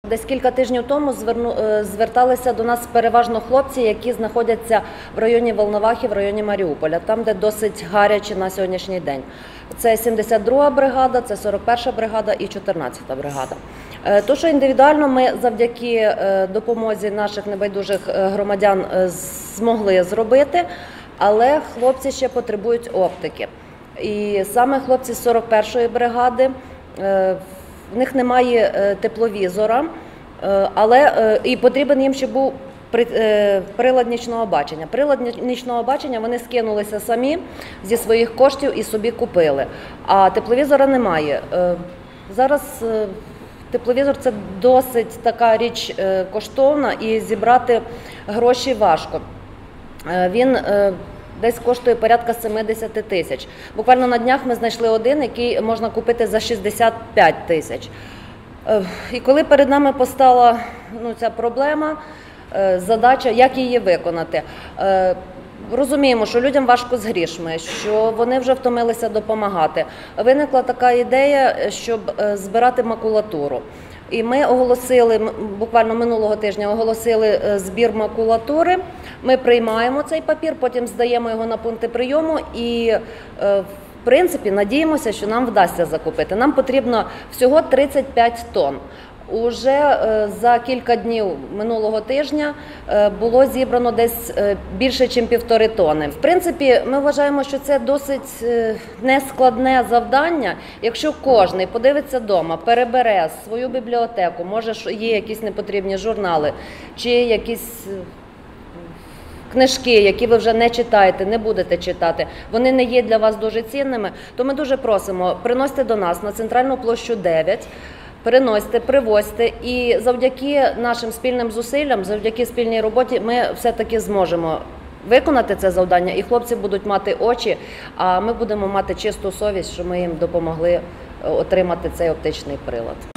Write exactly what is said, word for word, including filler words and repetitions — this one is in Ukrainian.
Десь кілька тижнів тому зверну, зверталися до нас переважно хлопці, які знаходяться в районі Волновахи, в районі Маріуполя, там, де досить гаряче на сьогоднішній день. Це сімдесят друга бригада, це сорок перша бригада і чотирнадцята бригада. То, що індивідуально ми завдяки допомозі наших небайдужих громадян змогли зробити, але хлопці ще потребують оптики. І саме хлопці з сорок першої бригади, в них немає тепловізора, але і потрібен їм ще був прилад нічного бачення. Прилад нічного бачення вони скинулися самі зі своїх коштів і собі купили, а тепловізора немає. Зараз тепловізор – це досить така річ коштовна і зібрати гроші важко. Він десь коштує порядка сімдесят тисяч. Буквально на днях ми знайшли один, який можна купити за шістдесят п'ять тисяч. І коли перед нами постала ну, ця проблема, задача, як її виконати. Розуміємо, що людям важко з грішми, що вони вже втомилися допомагати. Виникла така ідея, щоб збирати макулатуру. І ми оголосили, буквально минулого тижня оголосили збір макулатури. Ми приймаємо цей папір, потім здаємо його на пункти прийому і, в принципі, надіємося, що нам вдасться закупити. Нам потрібно всього тридцять п'ять тонн. Уже за кілька днів минулого тижня було зібрано десь більше, ніж півтори тонни. В принципі, ми вважаємо, що це досить нескладне завдання. Якщо кожен подивиться вдома, перебере свою бібліотеку, може є якісь непотрібні журнали, чи якісь книжки, які ви вже не читаєте, не будете читати, вони не є для вас дуже цінними, то ми дуже просимо, приносьте до нас на Центральну площу дев'ять, приносьте, привозьте, і завдяки нашим спільним зусиллям, завдяки спільній роботі ми все-таки зможемо виконати це завдання, і хлопці будуть мати очі, а ми будемо мати чисту совість, що ми їм допомогли отримати цей оптичний прилад.